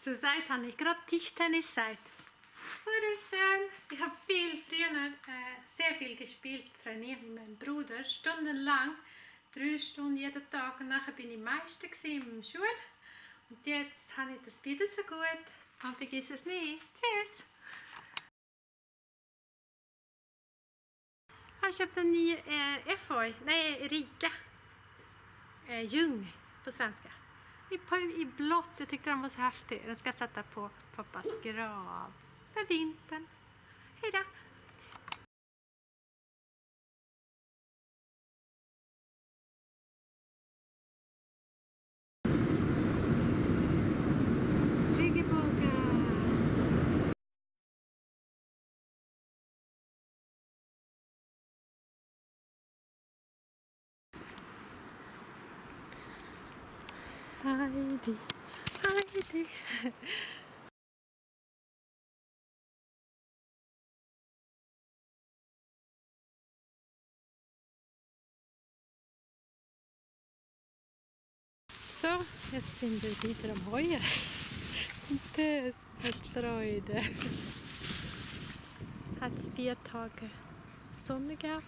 So seit habe ich gerade Tischtennis seit. Wunderschön. Ich habe früher sehr viel gespielt, trainiert mit meinem Bruder, stundenlang, 3 Stunden jeden Tag. Und nachher bin ich Meister in der Schule. Und jetzt habe ich das wieder so gut. Und vergiss es nie. Tschüss. Jag köpte en ny Efeu, nej Erika. Ljung på svenska. I blått, jag tyckte den var så häftig. Den ska jag sätta på pappas grav för vintern. Hej då! Heidi, Heidi. So, jetzt sind wir wieder am Heuer. Und das hat Freude. Hat es 4 Tage Sonne gehabt.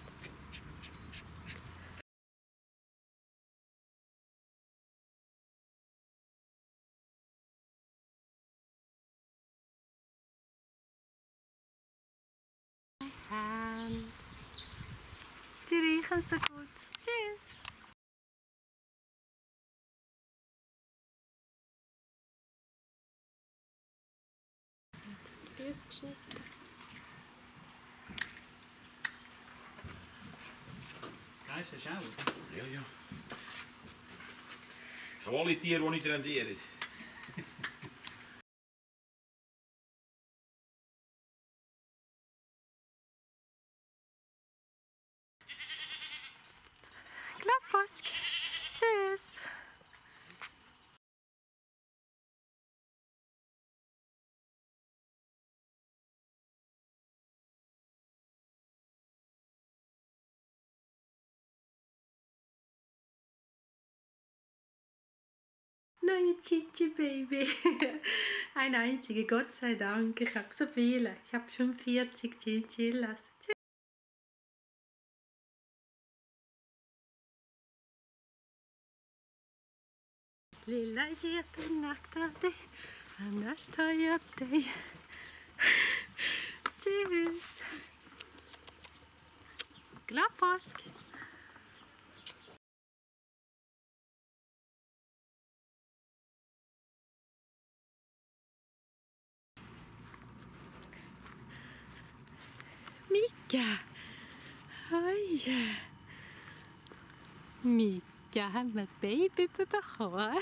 Die riechen so gut. Tschüss! Ausgeschnitten. Keizer schauen. Ja, ja. Ich habe alle Tiere, die nicht rendieren. Klappask! Tschüss! Neue Chichi Baby. Ein einziger, Gott sei Dank. Ich habe so viele. Ich habe schon 40 Chinchillas. Lilla geten akta dig, annars tar jag dig. Tschüss. Glad påsk. Mika! Oj! Mika har med baby på behår.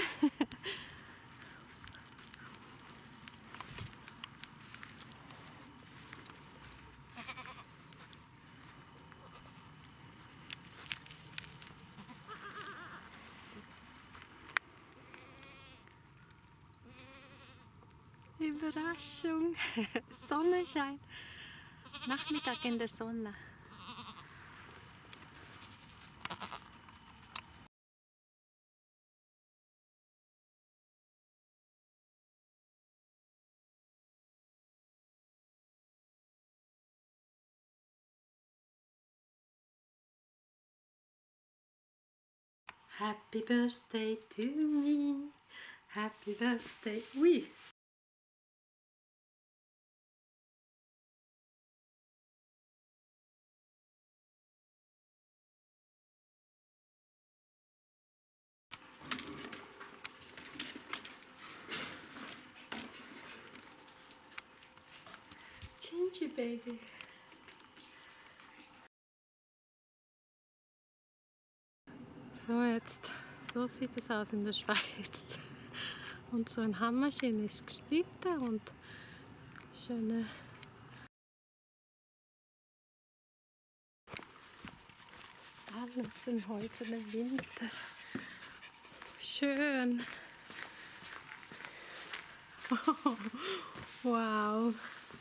Überraschung! Sonnenschein! Nachmittag in der Sonne. Happy birthday to me. Happy birthday. Ui. Chinchi Baby. So jetzt, so sieht es aus in der Schweiz. Und so ein Hammerchen ist geschnitten und schöne Algen Heu für den Winter. Schön. Oh, wow.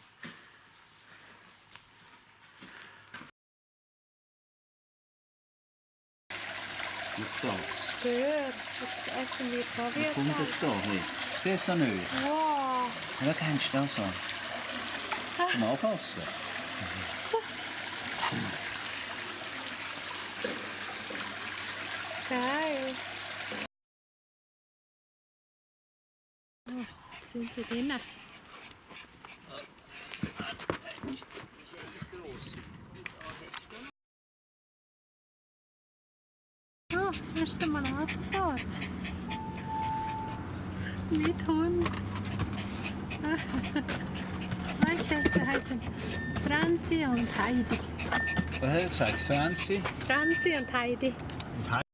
Jetzt da. Stör. Jetzt essen wir Kaviar. Kommt jetzt da, hey. Stehst du nicht? Wow. Ja, kennst du das so? Zum Anfassen. Geil. Oh, sind wir drinnen? Oh, erst einmal Autofahren. Mit Hund. Zwei Schwestern heißen Franzi und Heidi. Was hat er gesagt? Franzi? Franzi und Heidi. Und Heidi?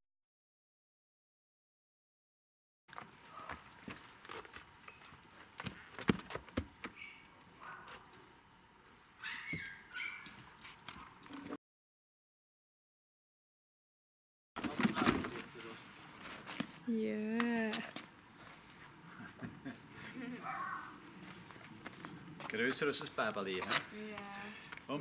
Ja. Grösser als ein Bäbeli, ne? Ja. Komm.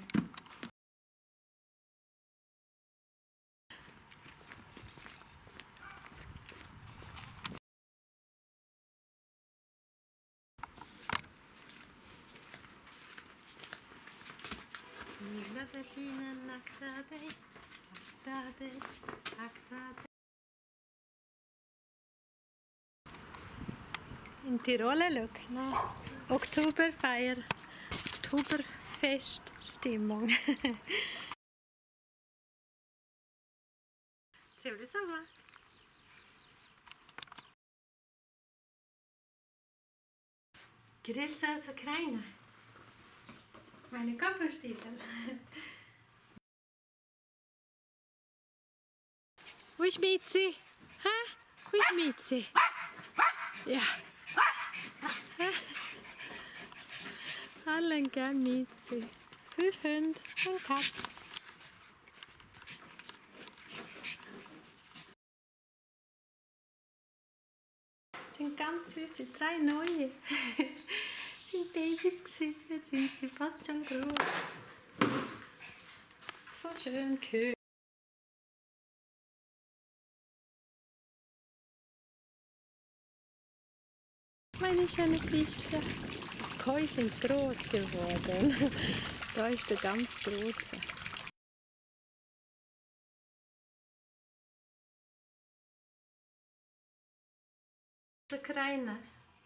In Tiroler Look, ne? Oktoberfeier, Oktoberfeststimmung. Trevlig sommar. Grüße aus Ukraine. Meine Kopfstiefel. Wo ist Mitzi? Ha? Wo ist Mitzi? Ja. Alle gern Mitzi. 5 Hunde und Katze. Das sind ganz süße, 3 neue. Das sind Babys gewesen, jetzt sind sie fast schon groß. So schön kühl. Meine schönen Fische. Die Koi sind groß geworden. Da ist der ganz große. Ukraine.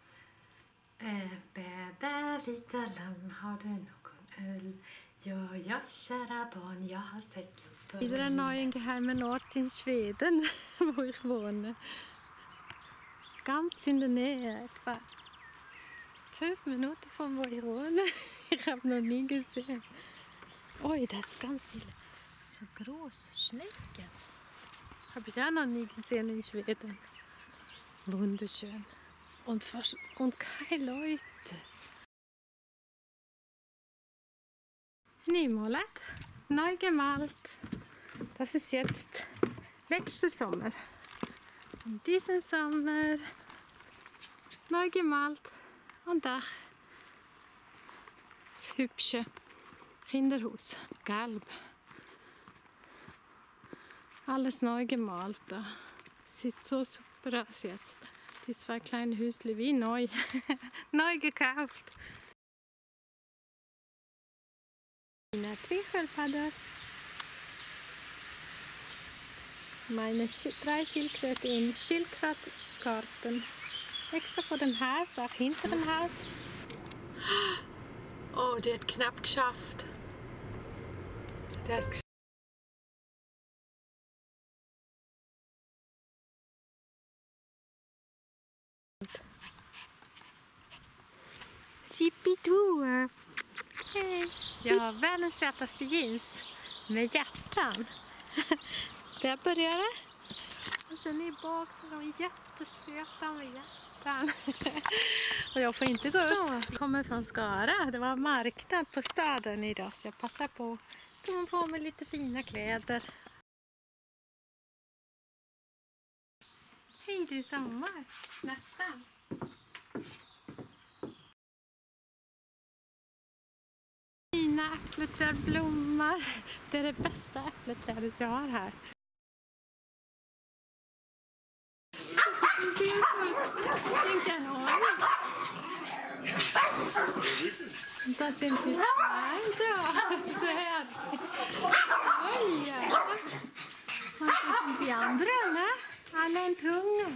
Bäbä, vita lamm, har du någon öl? Ja, ja, kära barn, jag har sett för wieder einen neuen geheimen Ort in Schweden, wo ich wohne. Ganz in der Nähe, etwa 5 Minuten von wo ich wohne. Ich habe noch nie gesehen. Oh, da ist ganz viele so große Schnecken. Habe ich auch noch nie gesehen in Schweden. Wunderschön. Und keine Leute. Nymålat, neu gemalt. Das ist jetzt letzter Sommer. Und diesen Sommer neu gemalt und auch das hübsche Kinderhaus, gelb. Alles neu gemalt da. Sieht so super aus jetzt. Die 2 kleinen Häusle wie neu. Neu gekauft. Eine Trichölpader. Meine 3 Schildkröten im Schildkrötengarten. Extra vor dem Haus, auch hinter dem Haus. Oh, die hat knapp geschafft. Die hat Zippidoo. Hej. Jag har världens sötaste jeans med hjärtan. Där börjar det. Och sen i bak så de jättesöta med hjärtan. Och jag får inte gå upp. Jag kommer från Skara. Det var marknad på staden idag så jag passar på att ta på mig lite fina kläder. Hej, det är sommar. Nästan. Fina äppelträd blommar. Det är det bästa äppelträdet jag har här. Det ser ut som en kanon. Und da sind die zwei da. So herzlich. Oh ja. Und das sind die anderen, ne? Alle haben Hunger.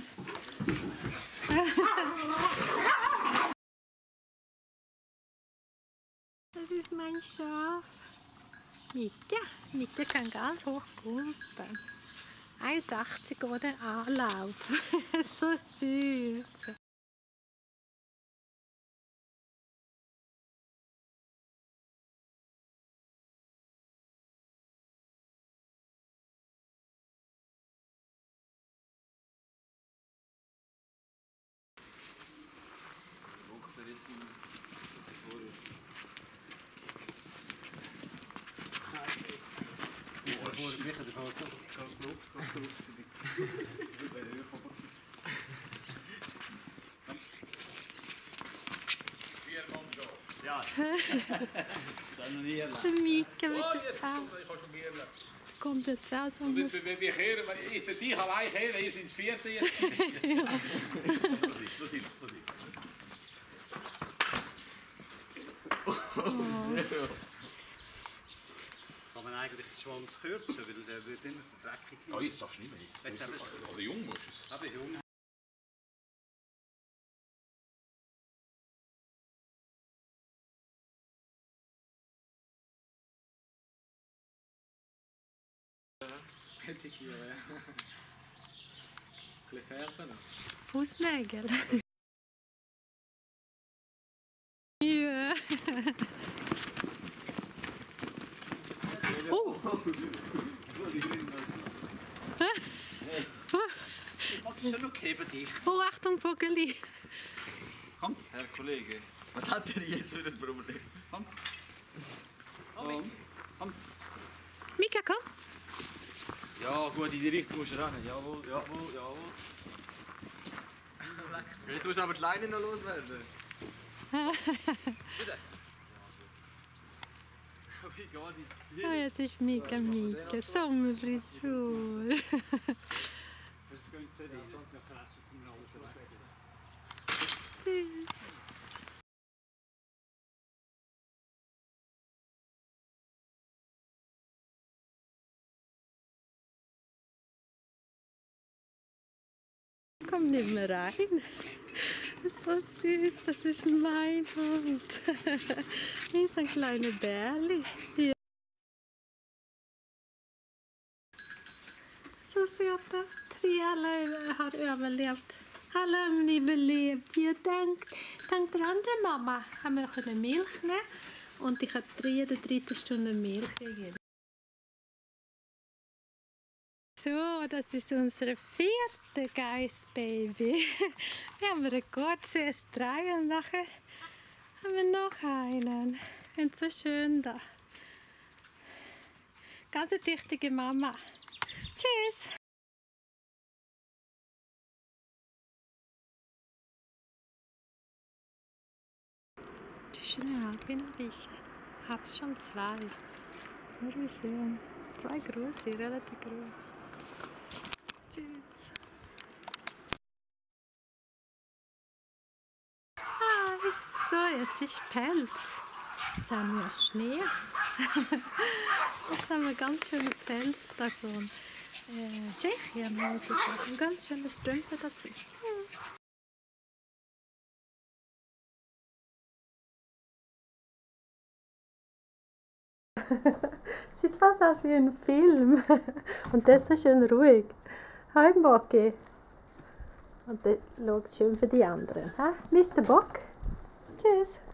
Das ist mein Schaf. Mika. Mika kann ganz hoch kumpen. 1,80 oder Anlauf. So süß. Ja, das habe ich noch nie erlebt. Der Mika mit Oh, der jetzt Zahl. kommt, ich kann schon mehr lernen. Kommt jetzt auch so Und jetzt, wir kehren, ich sollte dich allein kehren, ihr seid das vierte jetzt. Los hin. Kann man eigentlich den Schwanz kürzen, weil der wird immer so dreckig. Oh, jetzt darfst du nicht mehr. Jetzt. Oder jung musst du es. Aber jung. Pettikieren, ja. Ein bisschen färben noch. Fußnägel. Ja. Oh, Ich schon okay bei dich. oh, Achtung, Vogeli. Komm, Herr Kollege. Was hat er jetzt für das Problem? Komm. Mika, komm. Ja, gut, in die Richtung musst du rennen. Jawohl. Jetzt musst du aber die Leine noch loswerden. Wie geht die? Oh, jetzt ist Mika. Sommerfrisur. Das gehen sie nicht. Dann fressen sie mir alles weg. Süß. Komm nicht mehr rein. Das ist so süß, das ist mein Hund. Wie so ein kleiner Bärli. Ja. Så söta. 3 alla har överlevt. Alla har überlebt. Ja, dank der anderen Mama haben wir eine Milch nehmen und ich habe 3 oder 3 Stunden Milch gegeben. So, das ist unser 4. Geissbaby. Wir haben Rekord, zuerst 3 und nachher haben wir noch einen. Und so schön da. Ganz eine tüchtige Mama. Tschüss! Schnell, bin ein bisschen. Hab's schon 2. Wie schön. 2 große, relativ groß. Tschüss. Hi. So, jetzt ist Pelz. Jetzt haben wir Schnee. Jetzt haben wir ganz schöne Pelz davon. Tschechien halt. Und ganz schöne Strümpfe dazu. Sieht fast aus wie ein Film. Und das ist schön ruhig. Hi Bocki. Und das schaut schön für die anderen. Ha? Mr. Bock. Tschüss.